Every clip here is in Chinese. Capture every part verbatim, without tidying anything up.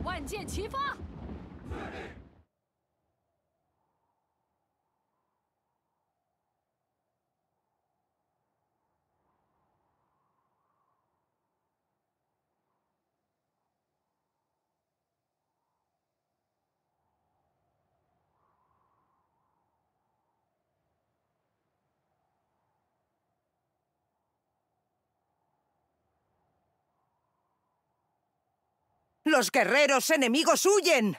万箭齐发！ ¡Los guerreros enemigos huyen!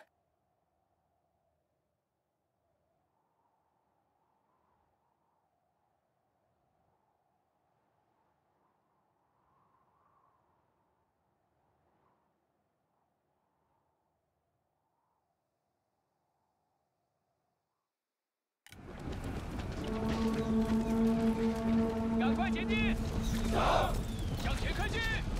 赶快前进！向前开进！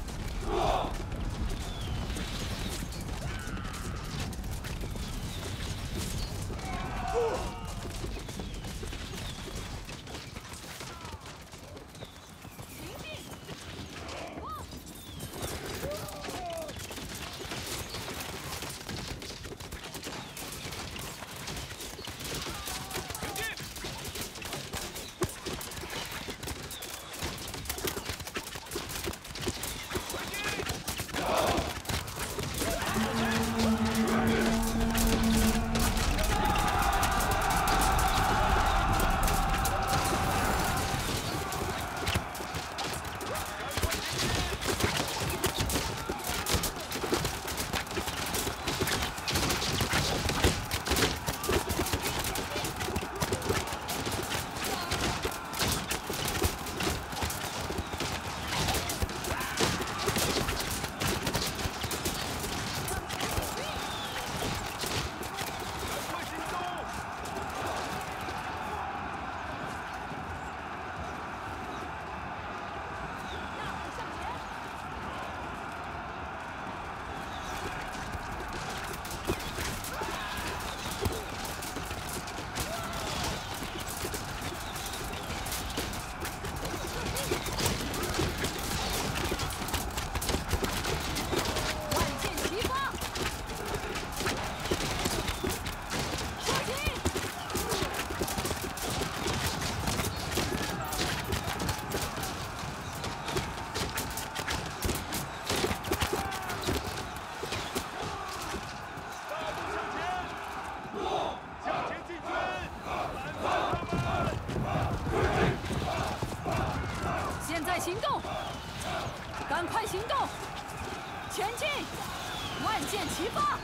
行动！赶快行动！前进！万箭齐发！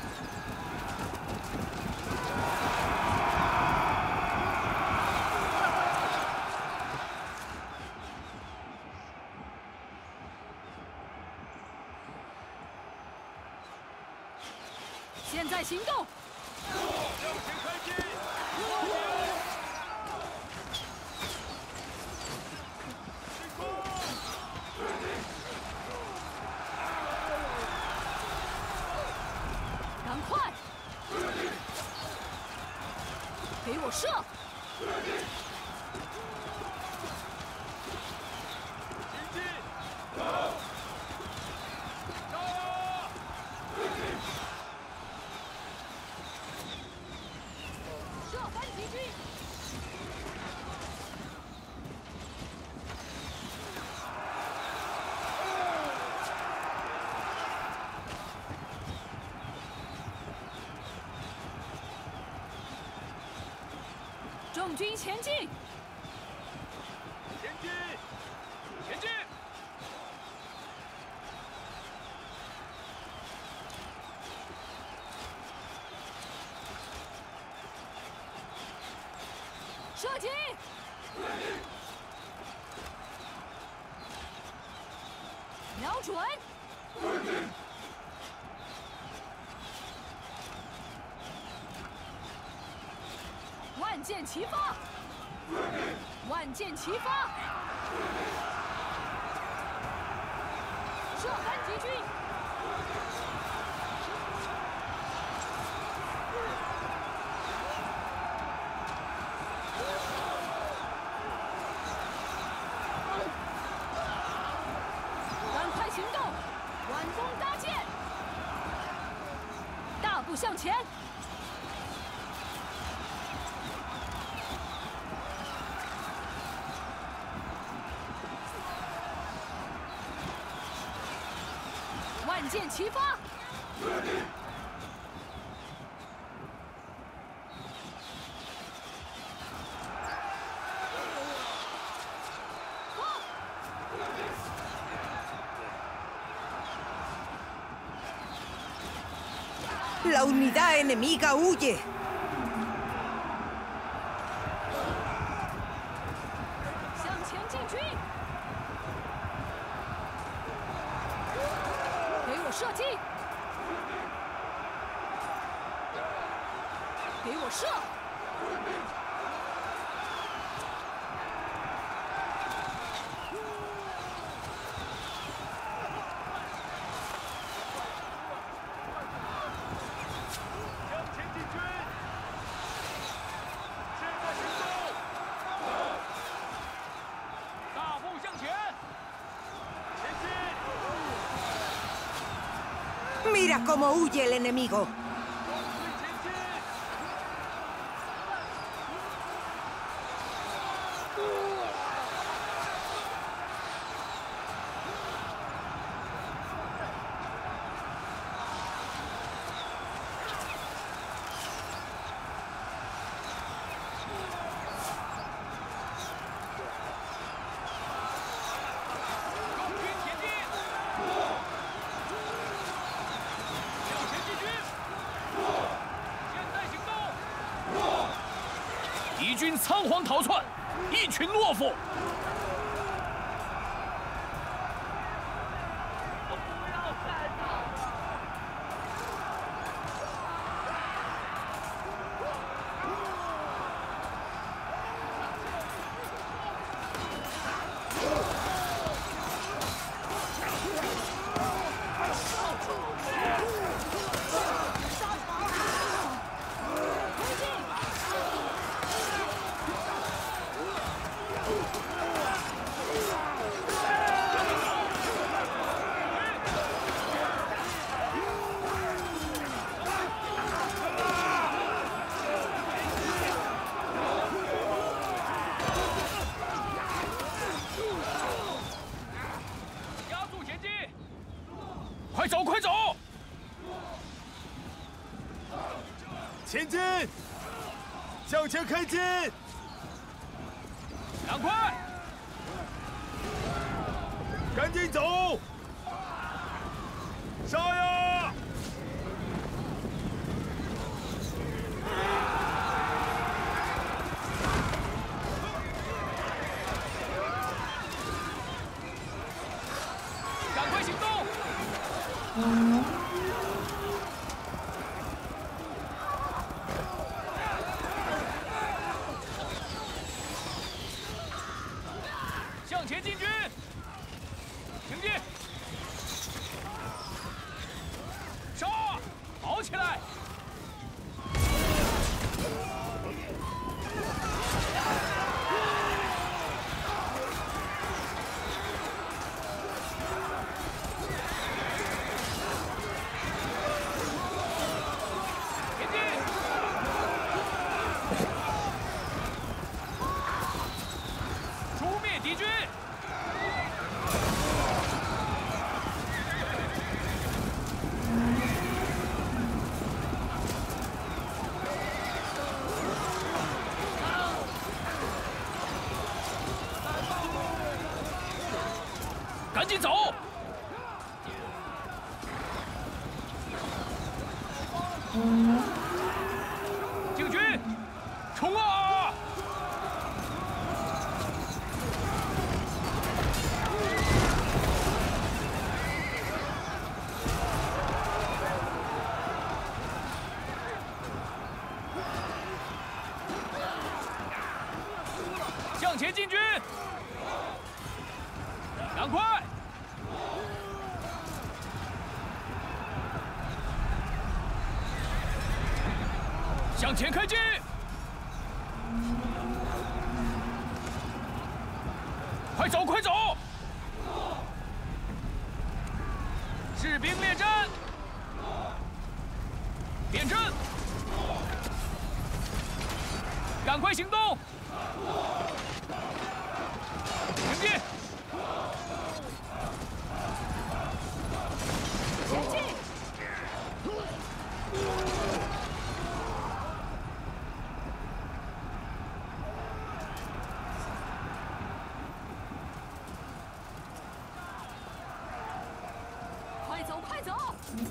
现在行动！ 向前开进！ 赶快！给我射！ 前进！加油！ 射番敌军！众军前进！ 前进！前进！ 射击！瞄准！万箭齐发！万箭齐发！射番敌军！赶快行动！晚风搭箭！ 向前！万箭齐发！ La unidad enemiga huye. 向前进军！给我射击！给我射！ Mira cómo huye el enemigo. “敌军仓皇逃窜，一群懦夫！”快走，快走！ 前进！向前开进！ 赶快！ 赶紧走！杀呀！ 赶快行动！ 向前进军！行进！杀！跑起来！敌军！赶紧走！进军！冲啊！ 向前进军！赶快！向前开进！快走，快走！士兵列阵！ 变阵，赶快行动！迎进！ 前进！快走，快走！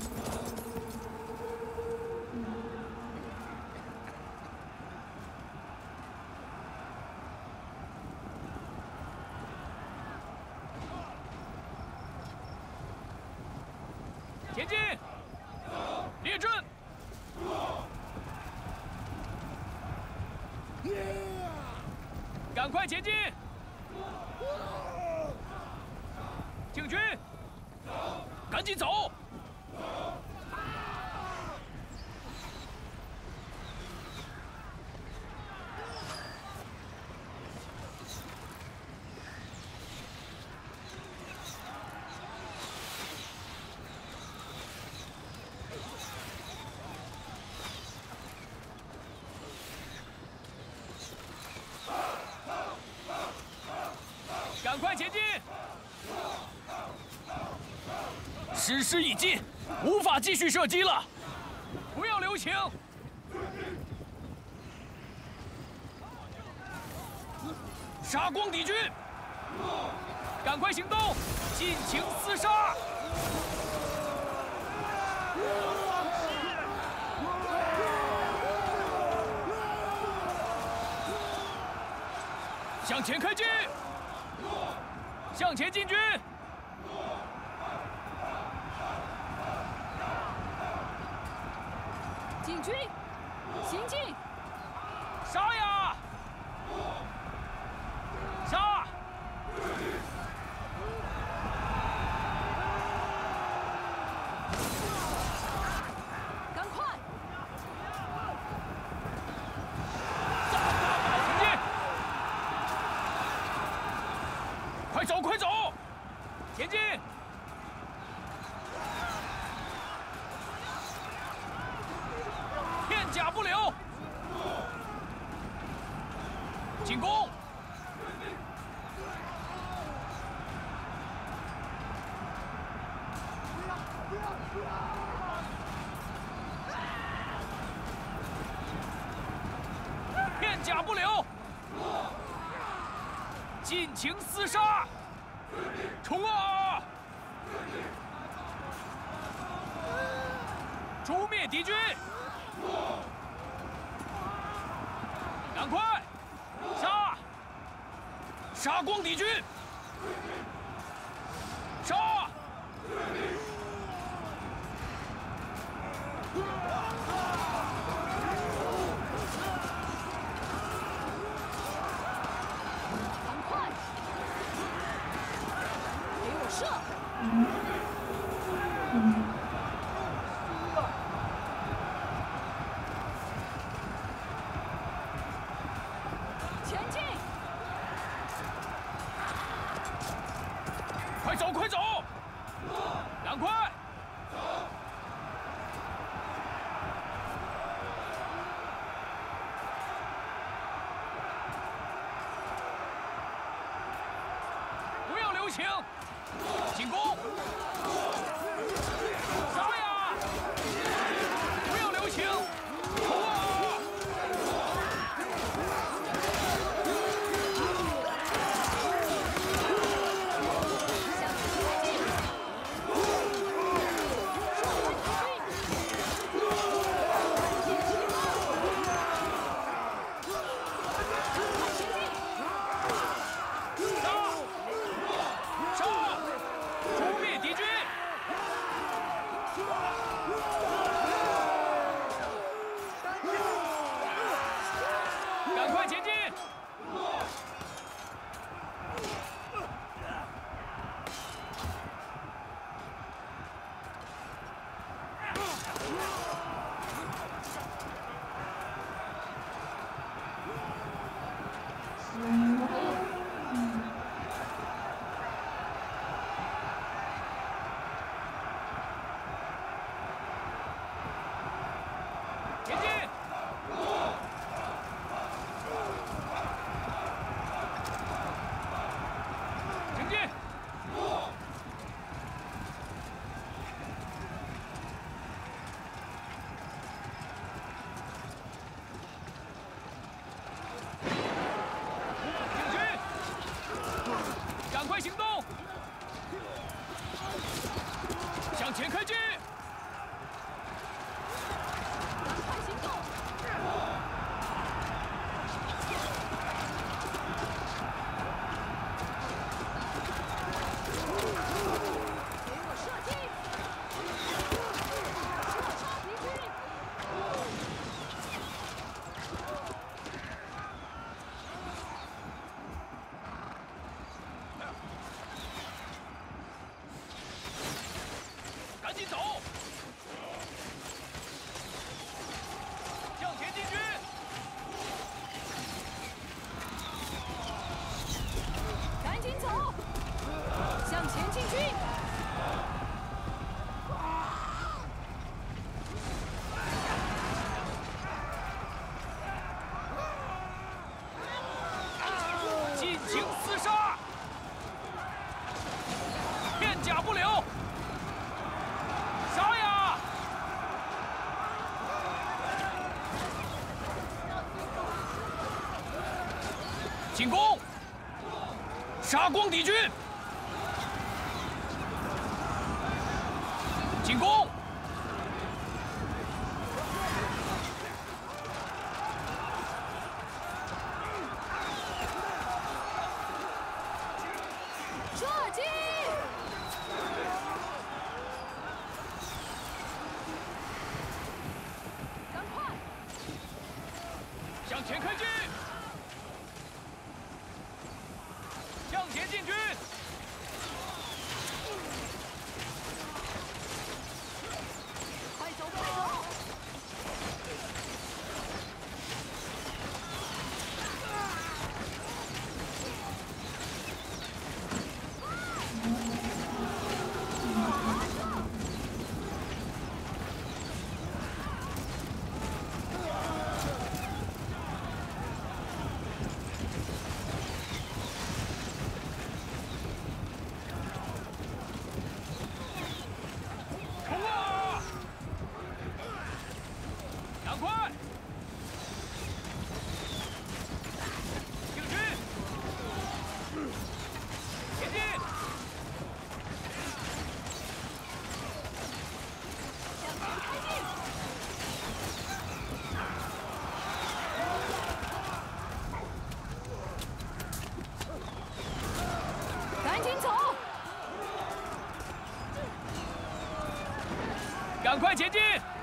前进！列阵！赶快前进！警军，赶紧走！赶快前进！时势已尽，无法继续射击了，不要留情！杀光敌军！赶快行动，尽情厮杀！向前开进！向前进军！ 进军，行进！ 杀呀！杀！ 赶快！ 前进！快走，快走！前进！片甲不留！进攻！片甲不留！尽情厮杀！冲啊！诛灭敌军！赶快杀！杀光敌军！杀！ 赶快！给我射！前进！ 快走，快走！赶快！不要留情！进攻！杀呀！不要留情！冲啊！杀！诛灭敌军！赶快前进！ 进攻！杀光敌军！进攻！ 射击！赶快！ 向前开进！向前进军！ 快走，快走！ 冲啊！赶快！进军！前进！ 向前开进！赶紧走！ 赶快前进！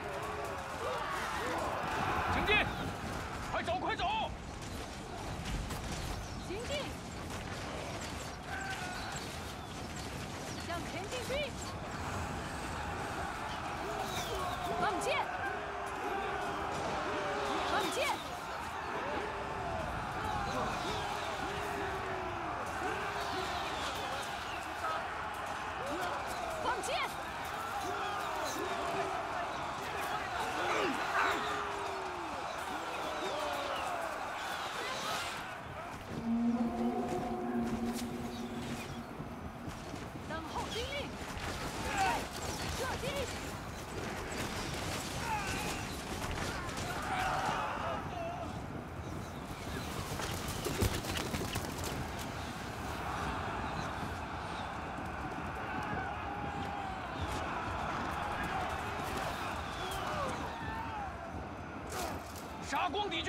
前进！快走，快走！ 行进！向前进军！放箭！放箭！放箭！等候命令！射击！ 杀光敌军！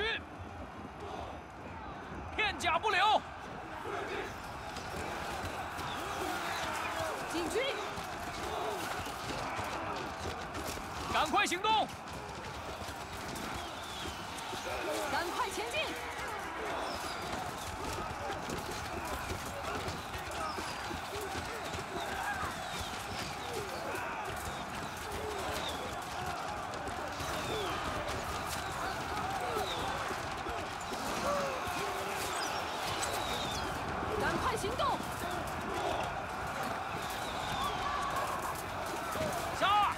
片甲不留！ 进军！ 赶快行动！ 赶快前进！赶快行动！ 杀！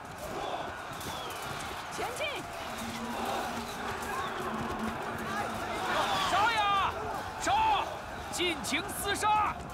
前进！ 杀呀！杀！尽情厮杀！